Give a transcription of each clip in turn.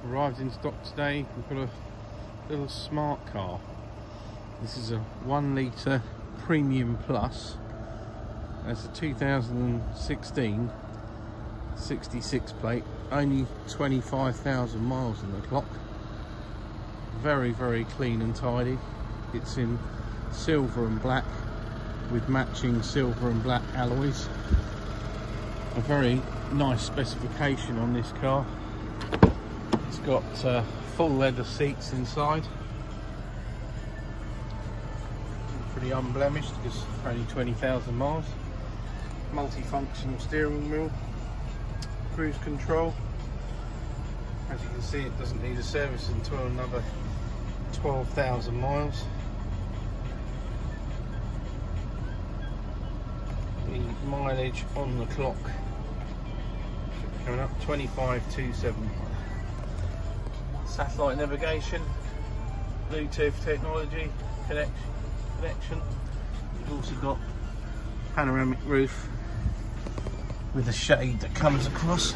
arrived in stock today. We've got a little smart car. This is a 1 litre Premium Plus. It's a 2016 66 plate, only 25,000 miles on the clock. Very, very clean and tidy. It's in silver and black with matching silver and black alloys. A very nice specification on this car. It's got full leather seats inside. Pretty unblemished because only 20,000 miles. Multifunctional steering wheel, cruise control. As you can see, it doesn't need a service until another 12,000 miles. The mileage on the clock should be coming up 25,271. Satellite navigation, Bluetooth technology connection. You've also got panoramic roof with a shade that comes across.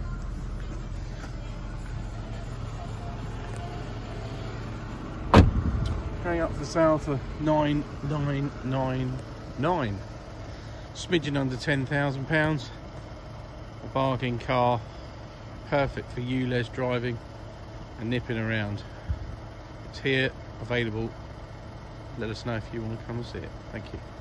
Going up for sale for $9,999. Smidgen under £10,000. A bargain car, perfect for ULEZ driving and nipping around. It's here, available. Let us know if you want to come and see it. Thank you.